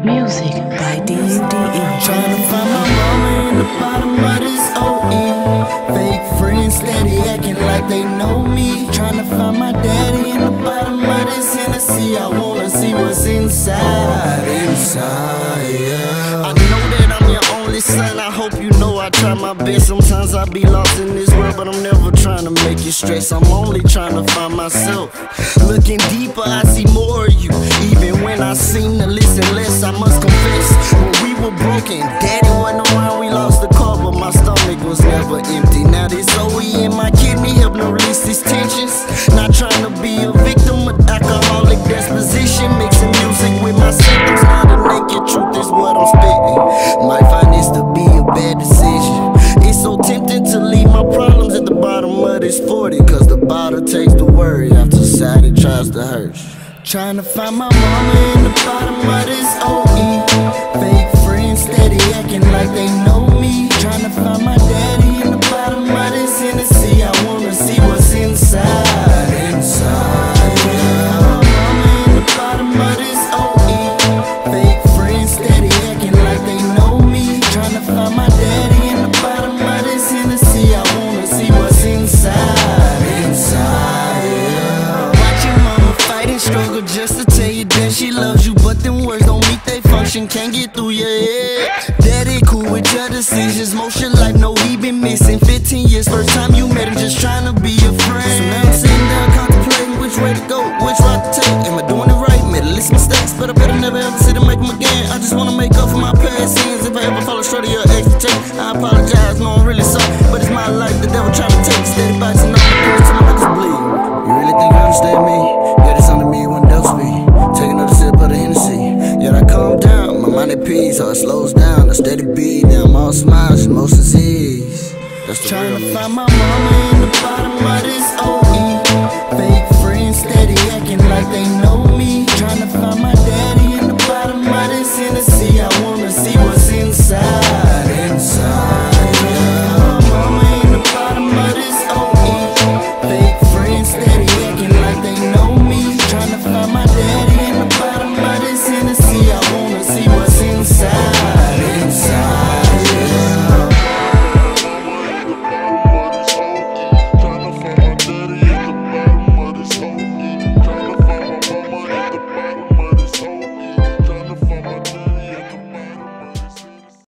Music by DUDE. Tryna find my mama in the bottom of this OE. Fake friends steady acting like they know me. Tryna find my daddy in the bottom of this Hennessy. I wanna see what's inside, yeah. I know that I'm your only son. I hope you know I try my best. Sometimes I be lost in this world, but I'm never trying to make you stress. I'm only trying to find myself. Looking deeper, I see more of you. Even when I seem to listen less, I must confess, when we were broken, daddy wasn't around, we lost the car, but my stomach was never empty. Now this OE in my kidney help me release these tensions. Not trying to be a victim of alcoholic disposition, mixing music with my symptoms. Now the naked truth is what I'm spitting. Might find this to be a bad decision. It's so tempting to leave my problems at the bottom of this 40, cause the bottle takes the worry after society tries to hurt. Tryna find my mama in the bottom of this OE. Fake friends steady acting like they know me. Tryna find my daddy in the bottom of this Hennessy. I wanna see what's inside, yeah. My mama in the bottom of this OE. Fake friends steady acting like they know me. Tryna find my daddy in the bottom of this Hennessy. I wanna see what's inside, yeah. Watch your mama fight and struggle just to tell you that she loves you, but them words don't meet they function, can't get through your head. Daddy cool with your decisions, most your life, no he been missing 15 years, first time you met him, just trying to be a friend. So now I'm sitting down contemplating which way to go, which route to take. Am I doing it right? Made a list of mistakes, but I better never ever sit and make them again. I just wanna make up for my past sins. If I ever fall short of your expectations, I apologize, no I'm really sorry, but it's my life, the devil trying to take. Steady boxing all the pills till my knuckles bleed. You really think you understand me? Yeah, this under me when else be. Take another sip of the Hennessy. Yet I calm down, my mind at peace, so it slows down. A steady beat, now I'm all smiles and most disease. That's the real me. Trying to find my mama in the bottom of this